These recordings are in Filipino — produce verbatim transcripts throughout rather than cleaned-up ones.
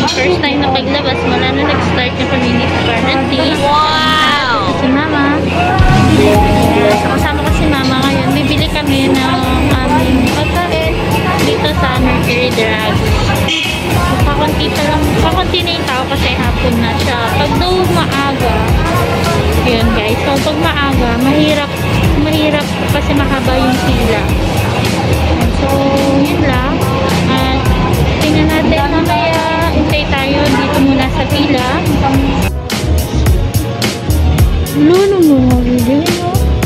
first time na paglabas mula na nag-start yung community quarantine. Wow! Ito si Mama. Ayan, so kasama ko si Mama ngayon. Bibili kami ng aming pagkain dito sa Mercury Drug. So, kakunti pa lang. Kakunti na yung tao kasi hapon na siya. Pag daw maaga, yun guys. So, pag maaga, mahirap, mahirap kasi mahaba yung pila. So, yun lang. At tingnan natin mamaya. Hintay tayo dito muna sa pila. Luno mo mga video mo.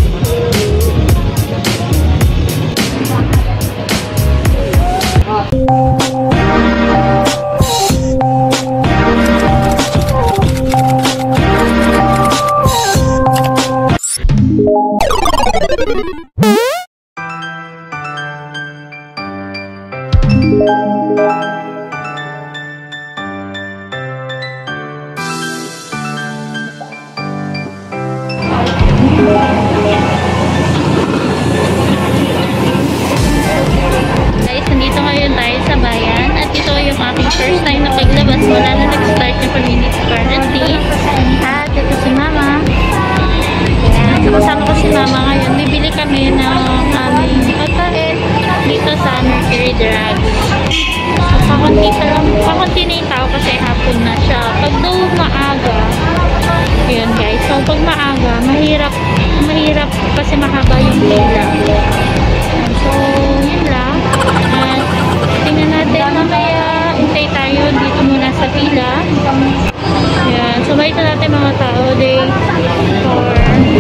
Guys, nandito ngayon tayo sa bayan at ito yung aking first time na paglabas mula na nag-start yung community quarantine. At ito si Mama. Ayan, so kasama ko si Mama ngayon. Bibili kami ng aming pagkain dito sa Mercury Drug. So, kakunti pa lang. Kakunti na yung tao kasi hapon na siya. Pag daw maaga, yun guys. So, pag maaga, mahirap mahirap kasi mahaba yung pila. So, yun lang. At tingnan natin mamaya. Hintay tayo dito muna sa pila. Ayan. So, ito natin mga tao. They for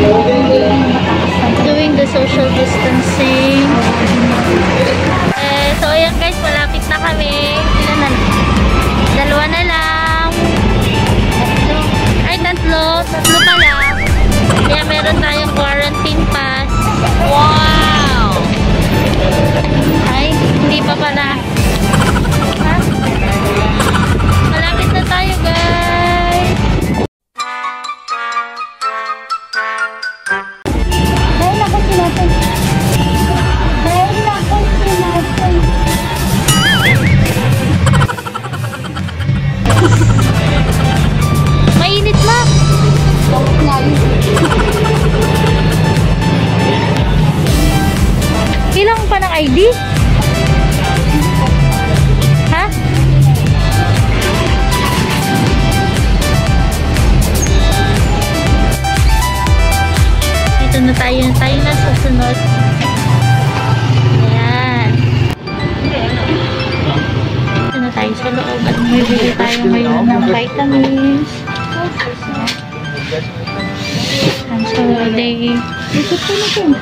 doing the social distancing. Eh, so, ayan guys. Malapit na kami. Ilan na? Dalawa na lang. Ay, tatlo. Tatlo pa lang. Kaya meron tayong quarantine pass. Wow! Ay, hindi pa pala. Ha? Malapit na tayo, guys. Dahil ako sinapin. Dahil ako sinapin. Mainit na. Ilang pa ng I D? Ha? Dito na tayo. Tayo na sa sunod. Ayan. Dito na tayo sa loob at bibili tayo ngayon ng vitamins. And so they ikot ko na ito.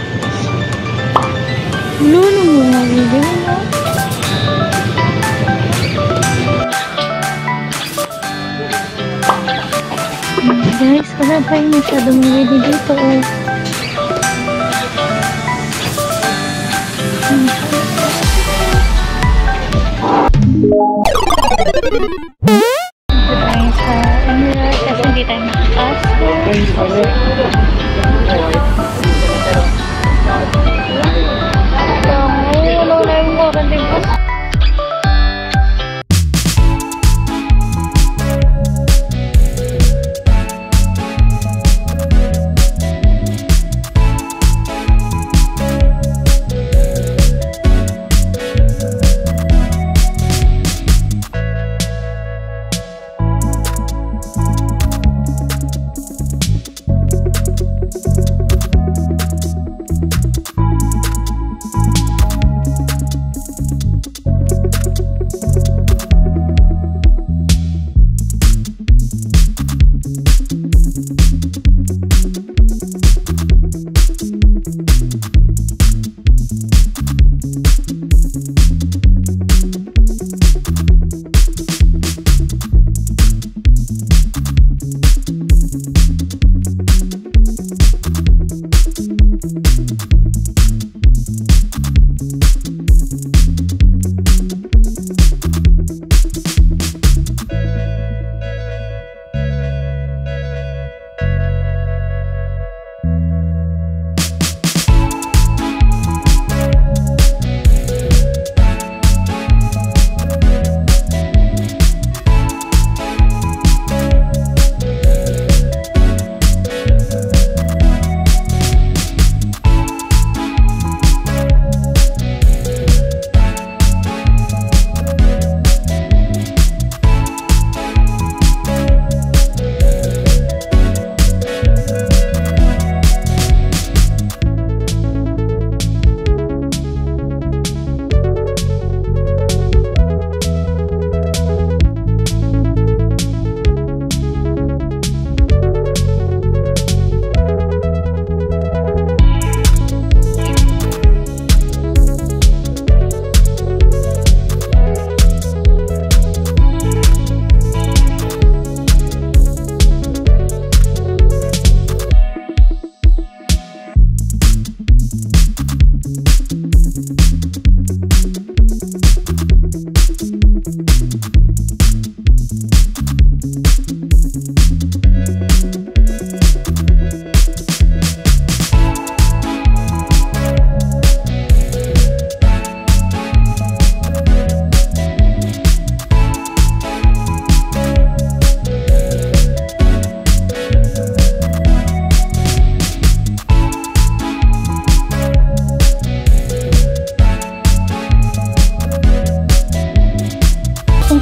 Luno mo nga video mo. Guys, wala pa yung masyadong ready dito oh. Dito tayo sa Emirates kasi hindi tayo makapasok.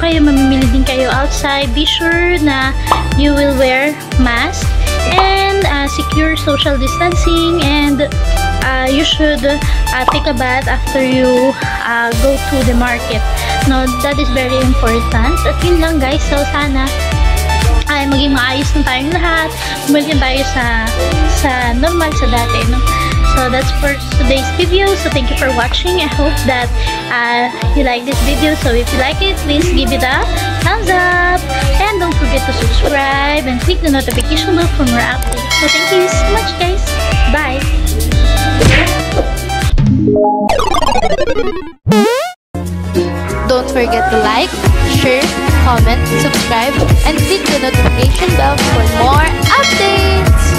kayo, mamimili din kayo outside, be sure na you will wear mask and uh, secure social distancing, and uh, you should uh, take a bath after you uh, go to the market. No, that is very important. At yun lang guys, so sana ay maging maayos na tayong lahat, bumalik tayo sa sa normal, sa dati, no? So that's for today's video. So thank you for watching. I hope that uh, you like this video. So if you like it, please give it a thumbs up, and don't forget to subscribe and click the notification bell for more updates. So thank you so much guys. Bye. Don't forget to like, share, comment, subscribe, and click the notification bell for more updates!